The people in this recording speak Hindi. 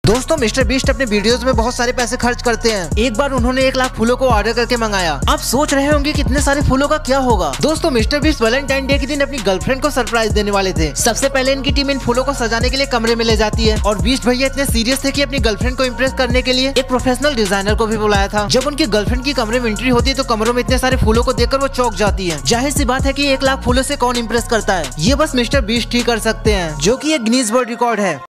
दोस्तों मिस्टर बीस्ट अपने वीडियोस में बहुत सारे पैसे खर्च करते हैं। एक बार उन्होंने 1 लाख फूलों को ऑर्डर करके मंगाया। आप सोच रहे होंगे कितने सारे फूलों का क्या होगा। दोस्तों मिस्टर बीस्ट वैलेंटाइन डे के दिन अपनी गर्लफ्रेंड को सरप्राइज देने वाले थे। सबसे पहले इनकी टीम इन फूलों को सजाने के लिए कमरे में ले जाती है और बीस्ट भैया इतने सीरियस थे कि अपनी गर्लफ्रेंड को इम्प्रेस करने के लिए एक प्रोफेशनल डिजाइनर को भी बुलाया था। जब उनकी गर्लफ्रेंड की कमरे में एंट्री होती है तो कमरों में इतने सारे फूलों को देखकर वो चौंक जाती है। जाहिर सी बात है कि 1 लाख फूलों से कौन इम्प्रेस करता है, ये बस मिस्टर बीस्ट ही कर सकते हैं, जो कि एक गिनीज वर्ल्ड रिकॉर्ड है।